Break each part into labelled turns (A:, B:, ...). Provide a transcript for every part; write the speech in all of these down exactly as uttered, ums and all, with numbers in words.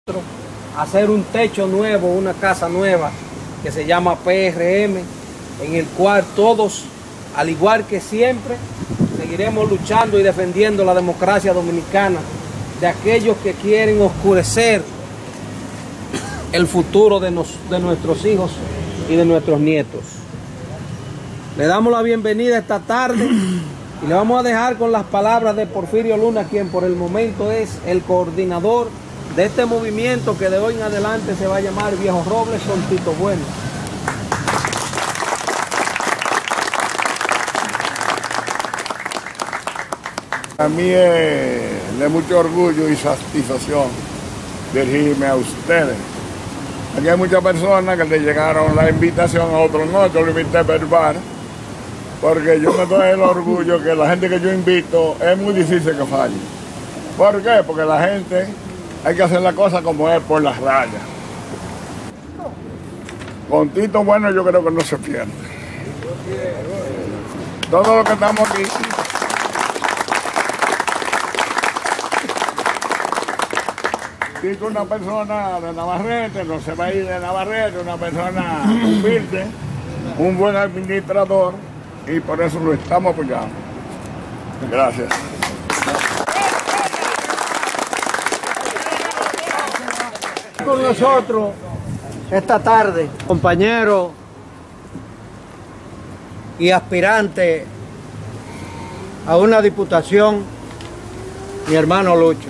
A: hacer un techo nuevo, una casa nueva que se llama P R M, en el cual todos, al igual que siempre, seguiremos luchando y defendiendo la democracia dominicana de aquellos que quieren oscurecer el futuro de, nos, de nuestros hijos y de nuestros nietos. Le damos la bienvenida esta tarde y le vamos a dejar con las palabras de Porfirio Luna, quien por el momento es el coordinador de este movimiento que de hoy en adelante se va a llamar Viejo Robles Soltito Bueno.
B: A mí es de mucho orgullo y satisfacción dirigirme a ustedes. Aquí hay muchas personas que le llegaron la invitación, a otros no, yo lo invité verbal, porque yo me doy el orgullo que la gente que yo invito es muy difícil que falle. ¿Por qué? Porque la gente hay que hacer la cosa como es, por las rayas. Con Tito Bueno yo creo que no se pierde. Todos los que estamos aquí, Tito es una persona de Navarrete, no se va a ir de Navarrete, una persona humilde, un buen administrador, y por eso lo estamos apoyando. Gracias.
A: Con nosotros esta tarde, compañero y aspirante a una diputación, mi hermano Lucho.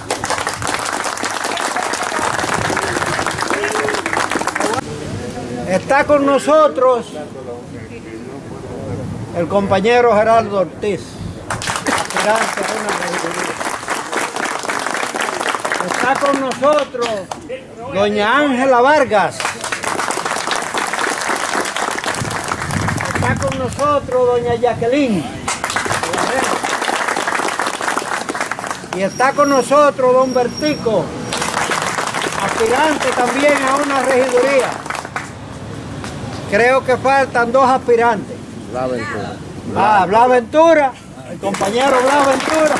A: Está con nosotros el compañero Gerardo Ortiz, aspirante a una regiduría. Está con nosotros doña Ángela Vargas. Está con nosotros doña Jacqueline. Y está con nosotros don Bertico, aspirante también a una regiduría. Creo que faltan dos aspirantes.
B: Blas Ventura.
A: Ah, Blas Ventura, el compañero Blas Ventura.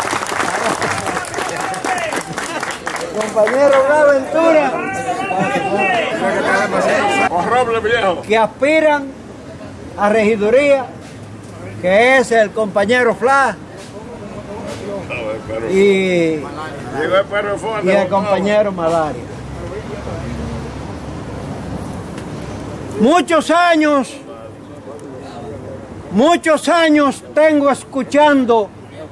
A: Compañero Blas Ventura.
B: Con Robles Viejo.
A: Que aspiran a regiduría, que es el compañero Flash y, y el compañero Malaria. Muchos años, muchos años tengo escuchando,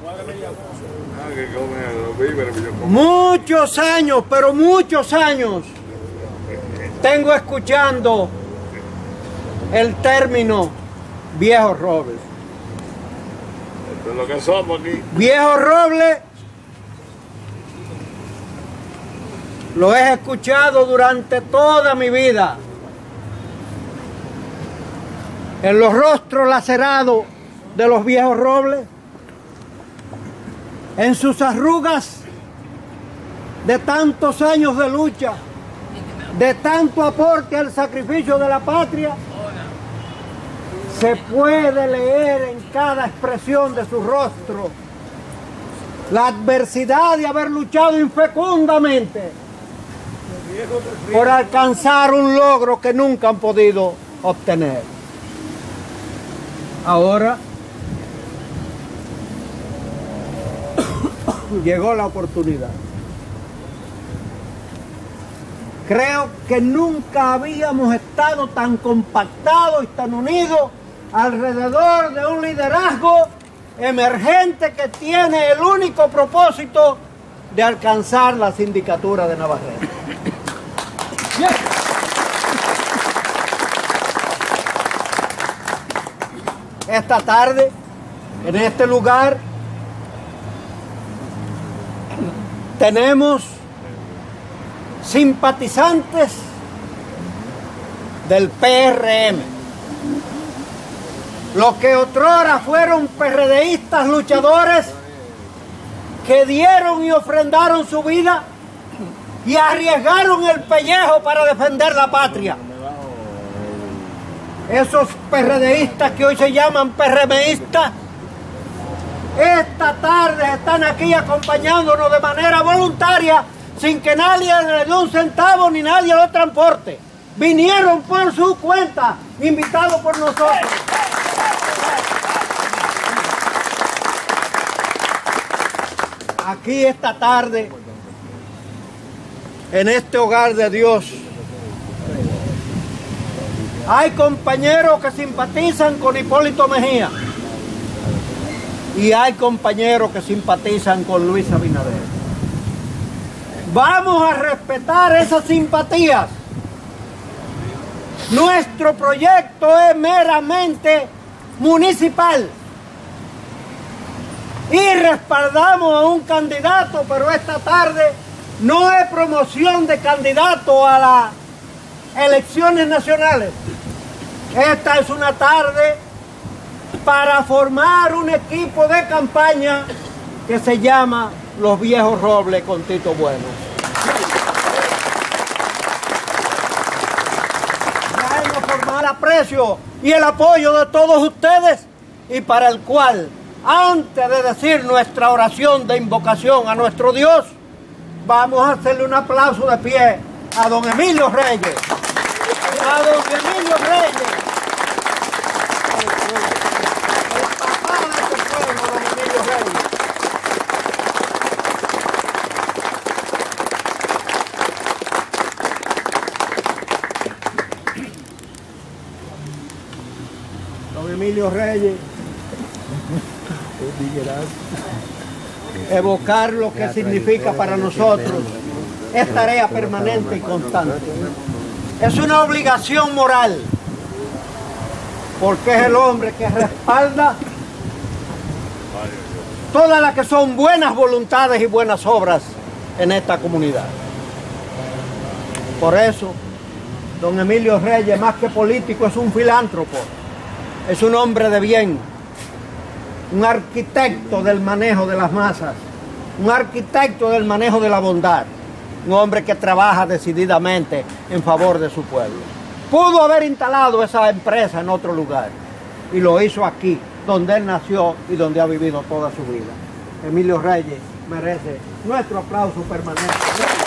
A: muchos años, pero muchos años tengo escuchando el término Viejo Robles.
B: Esto es lo que somos aquí.
A: Viejo Robles lo he escuchado durante toda mi vida. En los rostros lacerados de los viejos robles, en sus arrugas de tantos años de lucha, de tanto aporte al sacrificio de la patria, se puede leer en cada expresión de su rostro la adversidad de haber luchado infecundamente por alcanzar un logro que nunca han podido obtener. Ahora llegó la oportunidad. Creo que nunca habíamos estado tan compactados y tan unidos alrededor de un liderazgo emergente que tiene el único propósito de alcanzar la sindicatura de Navarrete. Esta tarde, en este lugar, tenemos simpatizantes del P R M. Los que otrora fueron PRDistas luchadores que dieron y ofrendaron su vida y arriesgaron el pellejo para defender la patria. Esos PRDistas que hoy se llaman PRMistas, esta tarde están aquí acompañándonos de manera voluntaria
C: sin que nadie le dé un centavo ni nadie lo transporte. Vinieron por su cuenta, invitados por nosotros. Aquí esta tarde, en este hogar de Dios, hay compañeros que simpatizan con Hipólito Mejía y hay compañeros que simpatizan con Luis Abinader. Vamos a respetar esas simpatías. Nuestro proyecto es meramente municipal y respaldamos a un candidato, pero esta tarde no es promoción de candidato a las elecciones nacionales. Esta es una tarde para formar un equipo de campaña que se llama Los Viejos Robles con Tito Bueno. Ya hemos formado el aprecio y el apoyo de todos ustedes y para el cual, antes de decir nuestra oración de invocación a nuestro Dios, vamos a hacerle un aplauso de pie a don Emilio Reyes. A don Emilio Reyes. El papá de este pueblo, don Emilio Reyes. Don Emilio Reyes. Evocar lo que significa para nosotros es tarea permanente y constante. Es una obligación moral, porque es el hombre que respalda todas las que son buenas voluntades y buenas obras en esta comunidad. Por eso, don Emilio Reyes, más que político, es un filántropo, es un hombre de bien, un arquitecto del manejo de las masas, un arquitecto del manejo de la bondad, un hombre que trabaja decididamente en favor de su pueblo. Pudo haber instalado esa empresa en otro lugar y lo hizo aquí, donde él nació y donde ha vivido toda su vida. Emilio Reyes merece nuestro aplauso permanente.